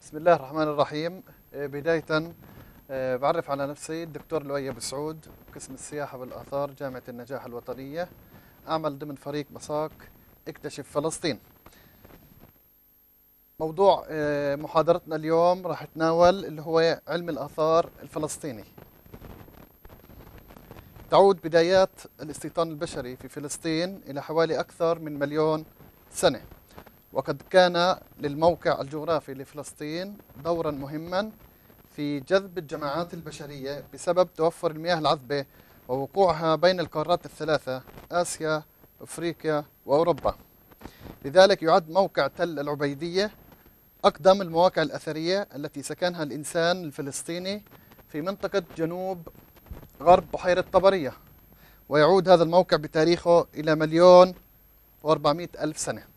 بسم الله الرحمن الرحيم. بداية بعرف على نفسي الدكتور لؤي أبو سعود، قسم السياحة والآثار، جامعة النجاح الوطنية. أعمل ضمن فريق مساق اكتشف فلسطين. موضوع محاضرتنا اليوم راح يتناول اللي هو علم الآثار الفلسطيني. تعود بدايات الاستيطان البشري في فلسطين إلى حوالي أكثر من 1,000,000 سنة، وقد كان للموقع الجغرافي لفلسطين دورا مهما في جذب الجماعات البشرية بسبب توفر المياه العذبة ووقوعها بين القارات الثلاثة، آسيا، أفريقيا وأوروبا. لذلك يعد موقع تل العبيدية أقدم المواقع الأثرية التي سكنها الإنسان الفلسطيني في منطقة جنوب غرب بحيرة طبرية، ويعود هذا الموقع بتاريخه إلى 1,400,000 سنة.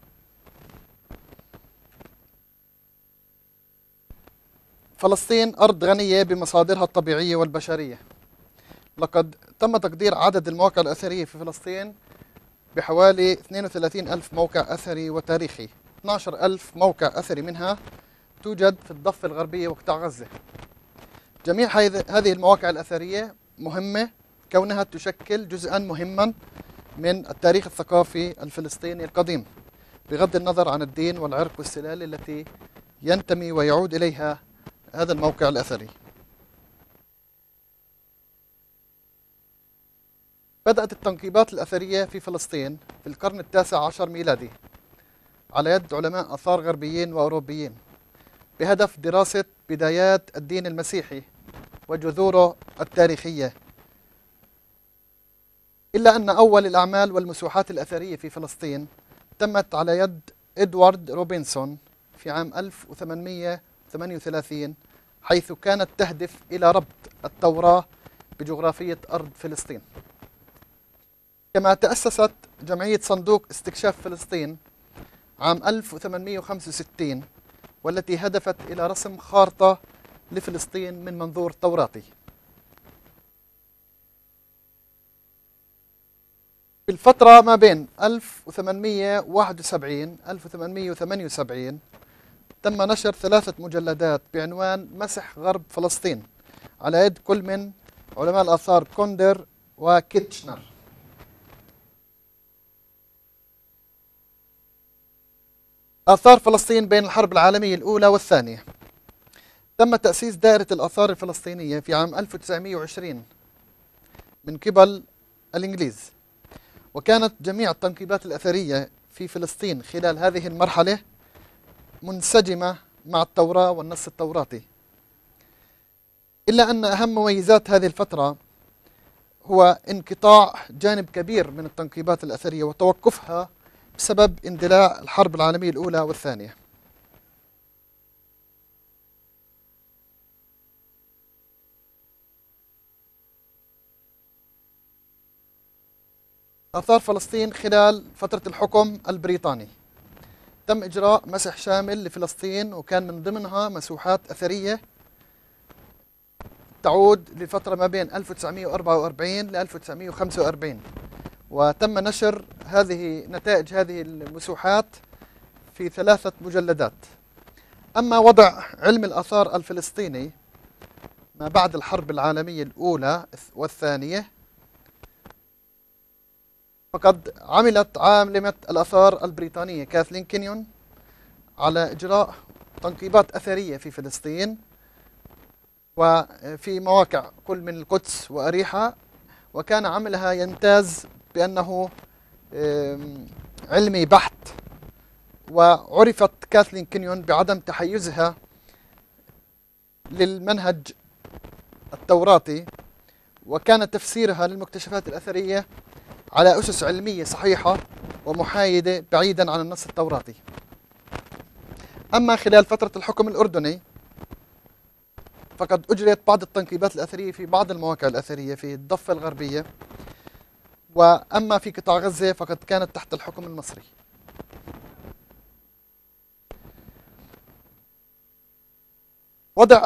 فلسطين أرض غنية بمصادرها الطبيعية والبشرية. لقد تم تقدير عدد المواقع الأثرية في فلسطين بحوالي 32,000 موقع أثري وتاريخي. 12,000 موقع أثري منها توجد في الضفة الغربية وقطاع غزة. جميع هذه المواقع الأثرية مهمة كونها تشكل جزءا مهما من التاريخ الثقافي الفلسطيني القديم، بغض النظر عن الدين والعرق والسلالة التي ينتمي ويعود إليها هذا الموقع الأثري. بدأت التنقيبات الأثرية في فلسطين في القرن ال19 ميلادي على يد علماء آثار غربيين وأوروبيين بهدف دراسة بدايات الدين المسيحي وجذوره التاريخية. إلا أن أول الأعمال والمسوحات الأثرية في فلسطين تمت على يد إدوارد روبنسون في عام 1838، حيث كانت تهدف إلى ربط التوراة بجغرافية أرض فلسطين. كما تأسست جمعية صندوق استكشاف فلسطين عام 1865، والتي هدفت إلى رسم خارطة لفلسطين من منظور توراتي. في الفترة ما بين 1871 1878 تم نشر 3 مجلدات بعنوان مسح غرب فلسطين على يد كل من علماء الآثار كوندر وكيتشنر. آثار فلسطين بين الحرب العالمية الأولى والثانية. تم تأسيس دائرة الآثار الفلسطينية في عام 1920 من قبل الإنجليز، وكانت جميع التنقيبات الأثرية في فلسطين خلال هذه المرحلة منسجمة مع التوراة والنص التوراتي. إلا أن أهم مميزات هذه الفترة هو انقطاع جانب كبير من التنقيبات الأثرية وتوقفها بسبب اندلاع الحرب العالمية الأولى والثانية. آثار فلسطين خلال فترة الحكم البريطاني. تم إجراء مسح شامل لفلسطين، وكان من ضمنها مسوحات أثرية تعود لفترة ما بين 1944 ل 1945، وتم نشر نتائج هذه المسوحات في 3 مجلدات. أما وضع علم الآثار الفلسطيني ما بعد الحرب العالمية الأولى والثانية، فقد عملت عالمة الآثار البريطانية كاثلين كينيون على إجراء تنقيبات أثرية في فلسطين وفي مواقع كل من القدس وأريحة، وكان عملها يمتاز بأنه علمي بحت. وعرفت كاثلين كينيون بعدم تحيزها للمنهج التوراتي، وكان تفسيرها للمكتشفات الأثرية على أسس علمية صحيحة ومحايدة بعيدا عن النص التوراتي. أما خلال فترة الحكم الأردني فقد أجريت بعض التنقيبات الأثرية في بعض المواقع الأثرية في الضفة الغربية، وأما في قطاع غزة فقد كانت تحت الحكم المصري. وضع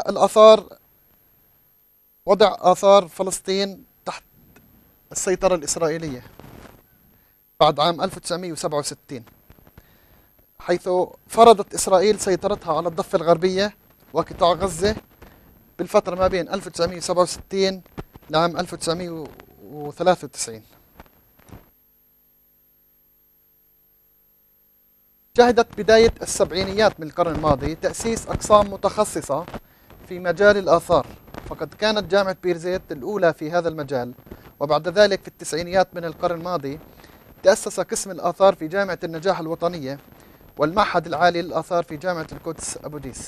آثار فلسطين تحت السيطرة الإسرائيلية بعد عام 1967، حيث فرضت إسرائيل سيطرتها على الضفة الغربية وقطاع غزة بالفترة ما بين 1967 لعام 1993. شهدت بداية السبعينيات من القرن الماضي تأسيس أقسام متخصصة في مجال الآثار، فقد كانت جامعة بيرزيت الأولى في هذا المجال. وبعد ذلك في التسعينيات من القرن الماضي تأسس قسم الآثار في جامعة النجاح الوطنية والمعهد العالي للآثار في جامعة القدس أبو ديس.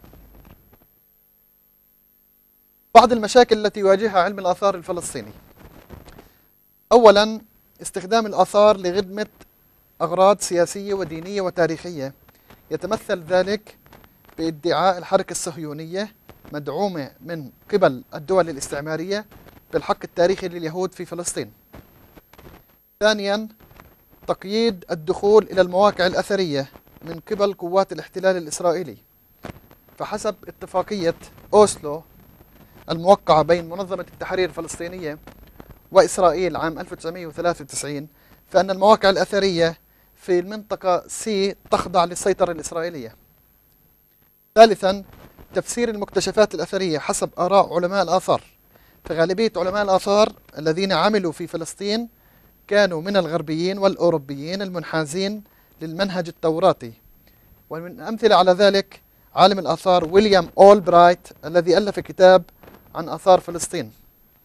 بعض المشاكل التي يواجهها علم الآثار الفلسطيني: أولا، استخدام الآثار لخدمة أغراض سياسية ودينية وتاريخية، يتمثل ذلك بادعاء الحركة الصهيونية مدعومة من قبل الدول الاستعمارية بالحق التاريخي لليهود في فلسطين. ثانيا، تقييد الدخول إلى المواقع الأثرية من قبل قوات الاحتلال الإسرائيلي، فحسب اتفاقية أوسلو الموقعة بين منظمة التحرير الفلسطينية وإسرائيل عام 1993، فإن المواقع الأثرية في المنطقة سي تخضع للسيطرة الإسرائيلية. ثالثا، تفسير المكتشفات الأثرية حسب آراء علماء الآثار، فغالبية علماء الآثار الذين عملوا في فلسطين كانوا من الغربيين والأوروبيين المنحازين للمنهج التوراتي. ومن أمثلة على ذلك عالم الآثار ويليام أولبرايت الذي ألف كتاب عن آثار فلسطين.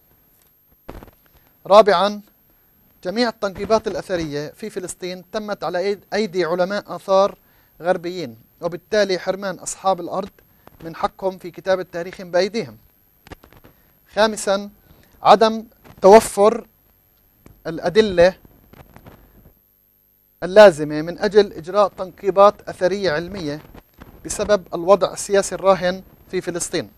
رابعا، جميع التنقيبات الأثرية في فلسطين تمت على أيدي علماء آثار غربيين، وبالتالي حرمان أصحاب الأرض من حقهم في كتابة تاريخهم بأيديهم. خامسا، عدم توفر الأدلة اللازمة من أجل إجراء تنقيبات أثرية علمية بسبب الوضع السياسي الراهن في فلسطين،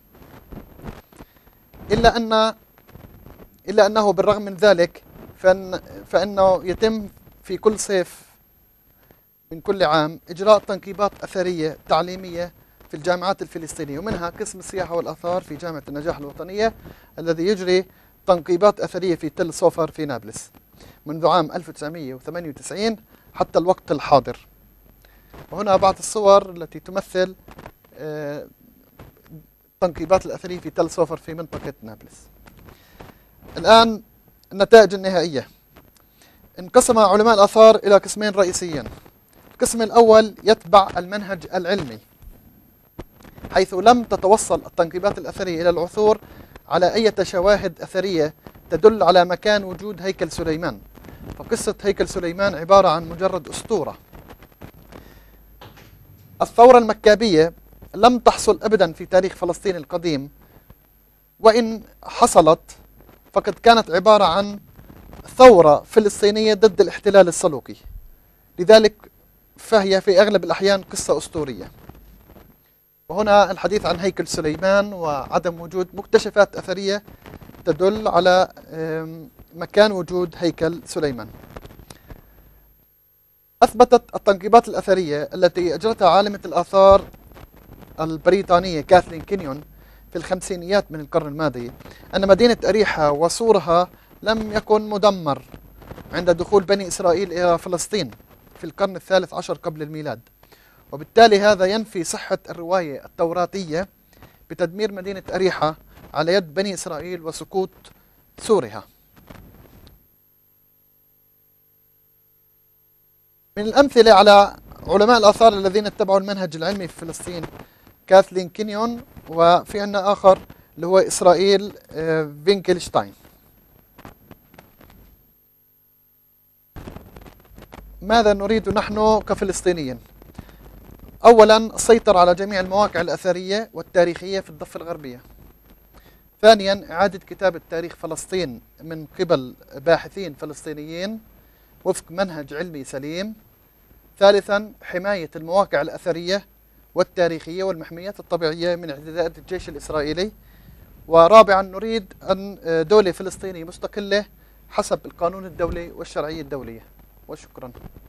إلا أنه بالرغم من ذلك فإنه يتم في كل صيف من كل عام إجراء تنقيبات أثرية تعليمية في الجامعات الفلسطينية، ومنها قسم السياحة والآثار في جامعة النجاح الوطنية الذي يجري تنقيبات أثرية في تل صوفر في نابلس منذ عام 1998 حتى الوقت الحاضر. وهنا بعض الصور التي تمثل التنقيبات الأثرية في تل صوفر في منطقة نابلس. الآن النتائج النهائية: انقسم علماء الآثار إلى قسمين رئيسيين. القسم الأول يتبع المنهج العلمي، حيث لم تتوصل التنقيبات الأثرية إلى العثور على أي شواهد أثرية تدل على مكان وجود هيكل سليمان، فقصة هيكل سليمان عبارة عن مجرد أسطورة. الثورة المكابية لم تحصل أبدا في تاريخ فلسطين القديم، وإن حصلت فقد كانت عبارة عن ثورة فلسطينية ضد الاحتلال السلوقي، لذلك فهي في أغلب الأحيان قصة أسطورية. وهنا الحديث عن هيكل سليمان وعدم وجود مكتشفات أثرية تدل على مكان وجود هيكل سليمان. أثبتت التنقيبات الأثرية التي أجرتها عالمة الآثار البريطانية كاثلين كينيون في الخمسينيات من القرن الماضي أن مدينة أريحة وسورها لم يكن مدمر عند دخول بني إسرائيل إلى فلسطين في القرن الثالث عشر قبل الميلاد، وبالتالي هذا ينفي صحة الرواية التوراتية بتدمير مدينة أريحة على يد بني إسرائيل وسقوط سورها. من الأمثلة على علماء الآثار الذين اتبعوا المنهج العلمي في فلسطين كاثلين كينيون، وفي عندنا آخر اللي هو إسرائيل فينكلشتاين. ماذا نريد نحن كفلسطينيين؟ أولا، السيطرة على جميع المواقع الأثرية والتاريخية في الضفة الغربية. ثانيا، إعادة كتابة تاريخ فلسطين من قبل باحثين فلسطينيين وفق منهج علمي سليم. ثالثا، حماية المواقع الأثرية والتاريخية والمحميات الطبيعية من اعتداءات الجيش الإسرائيلي. ورابعا، نريد أن دولة فلسطينية مستقلة حسب القانون الدولي والشرعية الدولية. وشكرا.